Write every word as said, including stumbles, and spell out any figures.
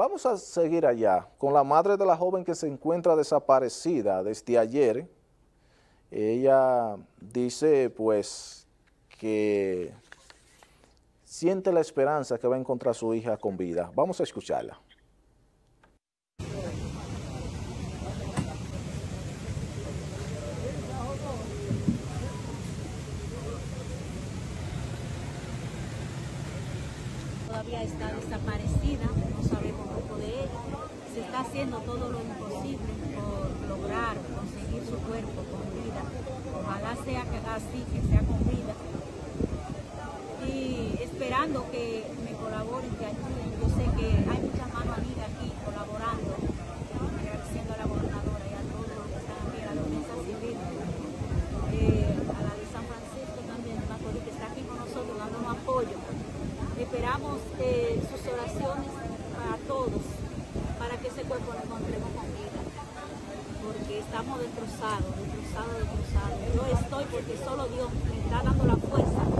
Vamos a seguir allá con la madre de la joven que se encuentra desaparecida desde ayer. Ella dice pues que siente la esperanza que va a encontrar a su hija con vida. Vamos a escucharla. Todavía está desaparecida, no sabemos poco de ella. Se está haciendo todo lo imposible por lograr conseguir su cuerpo con vida. Ojalá sea así, que sea con vida. Y esperando que me colaboren, que ayuden. Yo sé que hay muchas manos amigas aquí colaborando, agradeciendo a la gobernadora y a todos los que están aquí, a la defensa civil, eh, a la de San Francisco también, de Macorís, que está aquí con nosotros dándonos apoyo. Esperamos eh, sus oraciones para todos, para que ese cuerpo lo encontremos con vida, porque estamos destrozados, destrozados, destrozados. Yo estoy porque solo Dios me está dando la fuerza